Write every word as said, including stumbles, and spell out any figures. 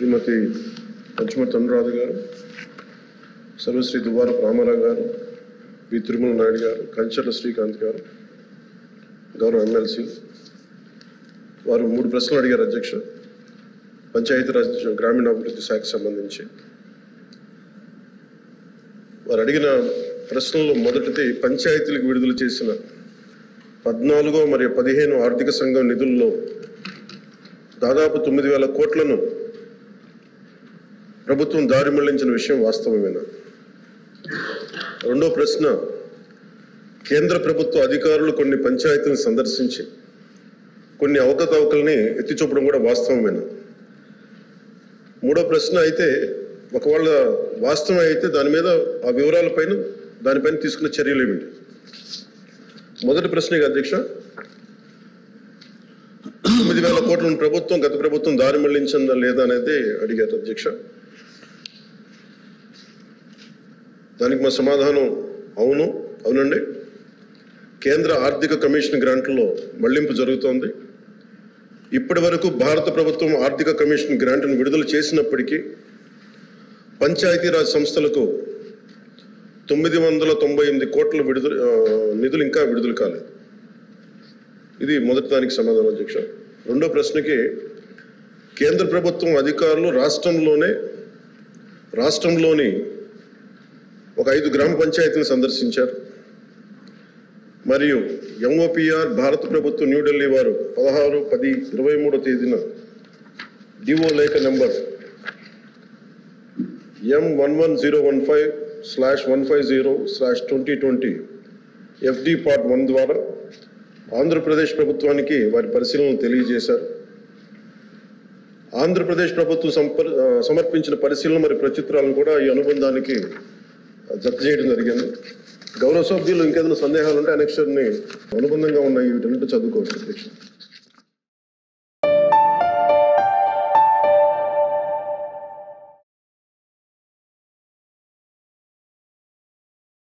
శ్రీమతి పంచుమర్తి అనురాధ గారు, సర్వశ్రీ దువ్వారపు రామారావు గారు, వి తిరుమల నాయుడు గారు, కంచర్ల శ్రీకాంత్ గారు, గౌరవ ఎమ్మెల్సీ వారు మూడు ప్రశ్నలు అడిగారు అధ్యక్ష. పంచాయతీరాజ్ గ్రామీణాభివృద్ధి శాఖకు సంబంధించి వారు అడిగిన ప్రశ్నల్లో మొదటిది పంచాయతీలకు విడుదల చేసిన పద్నాలుగో మరియు పదిహేను ఆర్థిక సంఘం నిధుల్లో దాదాపు తొమ్మిది వేల కోట్లను ప్రభుత్వం దారి మళ్లించిన విషయం వాస్తవమేనా? రెండో ప్రశ్న, కేంద్ర ప్రభుత్వ అధికారులు కొన్ని పంచాయతీలను సందర్శించి కొన్ని అవకతవకల్ని ఎత్తి చూపడం కూడా వాస్తవమేనా? మూడో ప్రశ్న అయితే ఒకవేళ వాస్తవం అయితే దాని మీద ఆ వివరాలపైన దానిపైన తీసుకున్న చర్యలు ఏమిటి? మొదటి ప్రశ్న అధ్యక్ష, తొమ్మిది వేల కోట్లను ప్రభుత్వం గత ప్రభుత్వం దారి మళ్లించిందా లేదా అనేది అడిగారు అధ్యక్ష. దానికి మా సమాధానం అవును అవునండి. కేంద్ర ఆర్థిక కమిషన్ గ్రాంట్లో మళ్లింపు జరుగుతోంది. ఇప్పటి వరకు భారత ప్రభుత్వం ఆర్థిక కమిషన్ గ్రాంట్ను విడుదల చేసినప్పటికీ పంచాయతీరాజ్ సంస్థలకు తొమ్మిది వందల తొంభై ఎనిమిది కోట్ల విడుదల నిధులు ఇంకా విడుదల కాలేదు. ఇది మొదటి దానికి సమాధానం అధ్యక్ష. రెండో ప్రశ్నకి, కేంద్ర ప్రభుత్వం అధికారులు రాష్ట్రంలోనే రాష్ట్రంలోని ఒక ఐదు గ్రామ పంచాయతీలను సందర్శించారు. మరియు ఎంఓపిఆర్ భారత ప్రభుత్వం న్యూఢిల్లీ వారు పదహారు పది ఇరవై మూడో తేదీన డిఓ లేఖ number M one one zero one five slash one five zero slash twenty twenty FD part one ద్వారా ఆంధ్రప్రదేశ్ ప్రభుత్వానికి వారి పరిశీలనలు తెలియజేశారు. ఆంధ్రప్రదేశ్ ప్రభుత్వం సంపర్ సమర్పించిన పరిశీలన మరియు ప్రచిత్రాలను కూడా ఈ అనుబంధానికి జత చేయడం జరిగింది. గౌరవ సభ్యులు ఇంకేదైనా సందేహాలు ఉంటే అనెక్షర్ని అనుబంధంగా ఉన్నాయి వీటన్నిటి చదువుకోవచ్చు అధ్యక్ష.